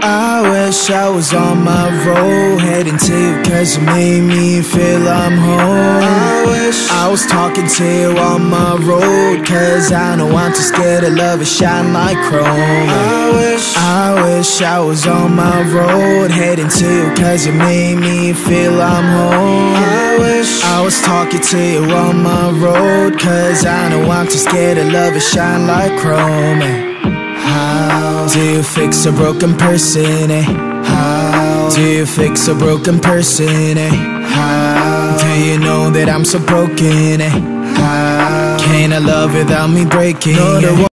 I wish I was on my road, heading to you cause you made me feel I'm home. I wish I was talking to you on my road, cause I know I'm too scared to love it shine like chrome. I wish I was on my road, heading to you cause you made me feel I'm home. I wish I was talking to you on my road, cause I know I'm too scared to love it shine like chrome. How do you fix a broken person, eh? How do you fix a broken person, eh? How do you know that I'm so broken, eh? How can I love without me breaking?